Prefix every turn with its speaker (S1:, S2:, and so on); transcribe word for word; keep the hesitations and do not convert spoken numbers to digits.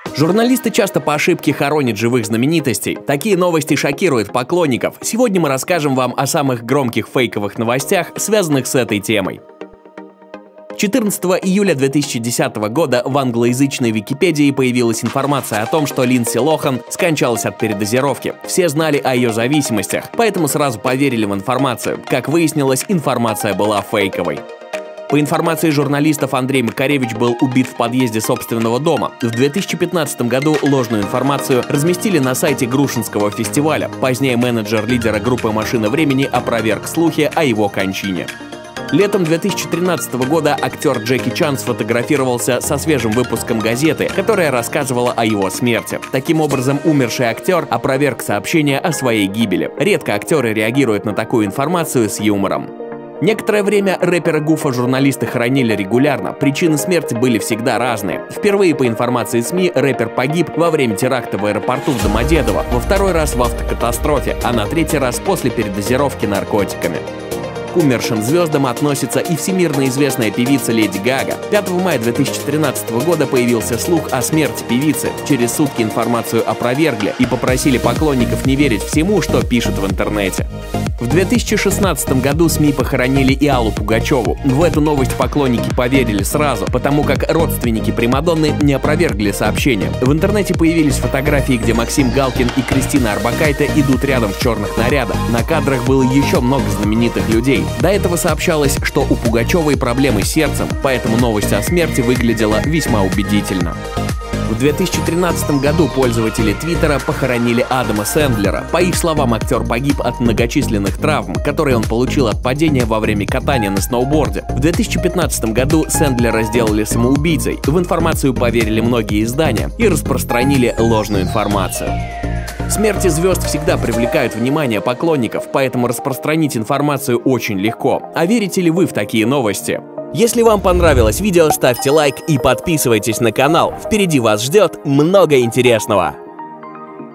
S1: Журналисты часто по ошибке хоронят живых знаменитостей. Такие новости шокируют поклонников. Сегодня мы расскажем вам о самых громких фейковых новостях, связанных с этой темой. четырнадцатого июля две тысячи десятого года в англоязычной Википедии появилась информация о том, что Линдси Лохан скончалась от передозировки. Все знали о ее зависимостях, поэтому сразу поверили в информацию. Как выяснилось, информация была фейковой. По информации журналистов, Андрей Макаревич был убит в подъезде собственного дома. В две тысячи пятнадцатом году ложную информацию разместили на сайте Грушинского фестиваля. Позднее менеджер лидера группы «Машина времени» опроверг слухи о его кончине. Летом две тысячи тринадцатого года актер Джеки Чан сфотографировался со свежим выпуском газеты, которая рассказывала о его смерти. Таким образом, умерший актер опроверг сообщение о своей гибели. Редко актеры реагируют на такую информацию с юмором. Некоторое время рэпера Гуфа журналисты хоронили регулярно, причины смерти были всегда разные. Впервые, по информации СМИ, рэпер погиб во время теракта в аэропорту в Домодедово, во второй раз в автокатастрофе, а на третий раз после передозировки наркотиками. К умершим звездам относится и всемирно известная певица Леди Гага. пятого мая две тысячи тринадцатого года появился слух о смерти певицы. Через сутки информацию опровергли и попросили поклонников не верить всему, что пишут в интернете. В две тысячи шестнадцатом году СМИ похоронили и Аллу Пугачеву. В эту новость поклонники поверили сразу, потому как родственники Примадонны не опровергли сообщение. В интернете появились фотографии, где Максим Галкин и Кристина Орбакайте идут рядом в черных нарядах. На кадрах было еще много знаменитых людей. До этого сообщалось, что у Пугачевой проблемы с сердцем, поэтому новость о смерти выглядела весьма убедительно. В две тысячи тринадцатом году пользователи Твиттера похоронили Адама Сэндлера. По их словам, актер погиб от многочисленных травм, которые он получил от падения во время катания на сноуборде. В две тысячи пятнадцатом году Сэндлера сделали самоубийцей. В информацию поверили многие издания и распространили ложную информацию. Смерти звезд всегда привлекают внимание поклонников, поэтому распространить информацию очень легко. А верите ли вы в такие новости? Если вам понравилось видео, ставьте лайк и подписывайтесь на канал. Впереди вас ждет много интересного.